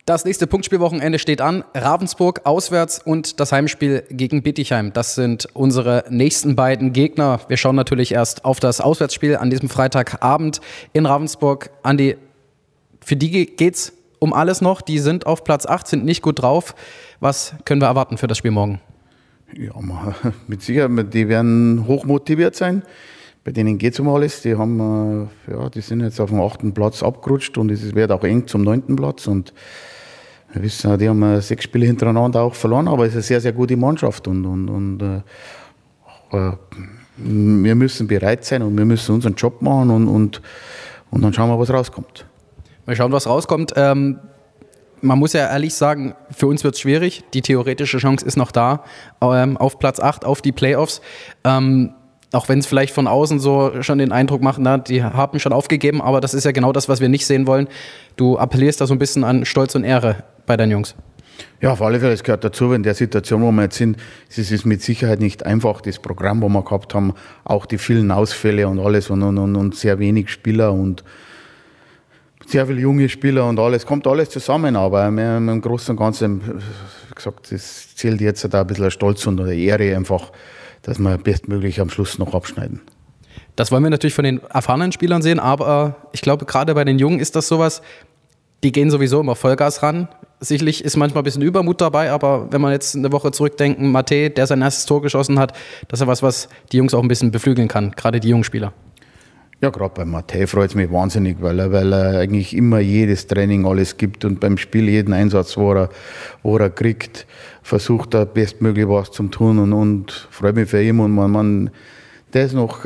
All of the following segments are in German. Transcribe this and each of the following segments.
Das nächste Punktspielwochenende steht an. Ravensburg auswärts und das Heimspiel gegen Bietigheim. Das sind unsere nächsten beiden Gegner. Wir schauen natürlich erst auf das Auswärtsspiel an diesem Freitagabend in Ravensburg. Andi, für die geht's um alles noch. Die sind auf Platz 8, sind nicht gut drauf. Was können wir erwarten für das Spiel morgen? Ja, mit Sicherheit, die werden hochmotiviert sein. Bei denen geht es um alles. Die sind jetzt auf dem 8. Platz abgerutscht und es wird auch eng zum 9. Platz. Und wir wissen, die haben 6 Spiele hintereinander auch verloren, aber es ist eine sehr, sehr gute Mannschaft. Wir müssen bereit sein und wir müssen unseren Job machen und dann schauen wir, was rauskommt. Mal schauen, was rauskommt. Man muss ja ehrlich sagen, für uns wird es schwierig. Die theoretische Chance ist noch da, auf Platz 8, auf die Playoffs. Auch wenn es vielleicht von außen so schon den Eindruck macht, na, die haben schon aufgegeben, aber das ist ja genau das, was wir nicht sehen wollen. Du appellierst da so ein bisschen an Stolz und Ehre bei deinen Jungs. Ja, auf alle Fälle, es gehört dazu, in der Situation, wo wir jetzt sind, es ist mit Sicherheit nicht einfach, das Programm, wo wir gehabt haben, auch die vielen Ausfälle und alles und sehr wenig Spieler und sehr viele junge Spieler und alles, kommt alles zusammen, aber im Großen und Ganzen, wie gesagt, das zählt jetzt da ein bisschen Stolz und eine Ehre einfach, dass wir bestmöglich am Schluss noch abschneiden. Das wollen wir natürlich von den erfahrenen Spielern sehen, aber ich glaube, gerade bei den Jungen ist das sowas, die gehen sowieso immer Vollgas ran. Sicherlich ist manchmal ein bisschen Übermut dabei, aber wenn man jetzt eine Woche zurückdenken, Mate, der sein erstes Tor geschossen hat, das ist ja was die Jungs auch ein bisschen beflügeln kann, gerade die jungen Spieler. Ja, gerade bei Mate freut es mich wahnsinnig, weil er eigentlich immer jedes Training alles gibt und beim Spiel jeden Einsatz, wo er kriegt, versucht er bestmöglich was zu tun und freut mich für ihn und der ist noch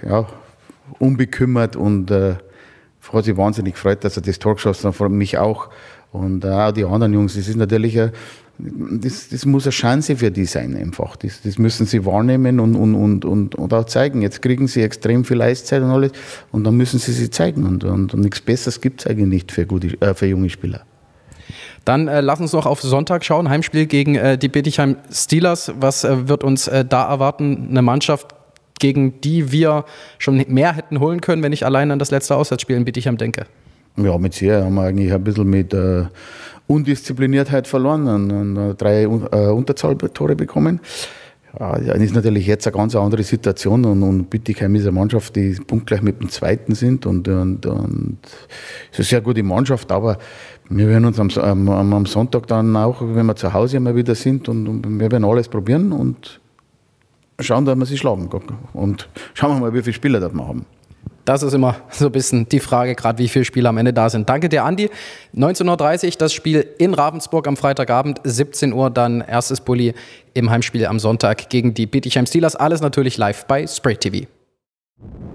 unbekümmert und hat sich wahnsinnig gefreut, dass er das Tor geschossen hat, freut mich auch und auch die anderen Jungs, das ist natürlich das muss eine Chance für die sein einfach. Das müssen sie wahrnehmen und auch zeigen. Jetzt kriegen sie extrem viel Eiszeit und alles und dann müssen sie zeigen. Und nichts Besseres gibt es eigentlich nicht für junge Spieler. Dann lass uns noch auf Sonntag schauen. Heimspiel gegen die Bietigheim Steelers. Was wird uns da erwarten? Eine Mannschaft, gegen die wir schon mehr hätten holen können, wenn ich allein an das letzte Auswärtsspiel in Bietigheim denke. Ja, mit Sicherheit haben wir eigentlich ein bisschen mit Undiszipliniertheit verloren und 3 Unterzahltore bekommen. Ja, das ist natürlich jetzt eine ganz andere Situation und Bietigheim ist eine Mannschaft, die punktgleich mit dem Zweiten sind und es ist eine sehr gute Mannschaft, aber wir werden uns am Sonntag dann auch, wenn wir zu Hause immer wieder sind und wir werden alles probieren und schauen, dass wir sie schlagen und schauen wir mal, wie viele Spieler das wir haben. Das ist immer so ein bisschen die Frage, gerade wie viele Spieler am Ende da sind. Danke dir, Andi. 19:30 Uhr das Spiel in Ravensburg am Freitagabend, 17 Uhr dann erstes Bulli im Heimspiel am Sonntag gegen die Bietigheim Steelers. Alles natürlich live bei Spray TV.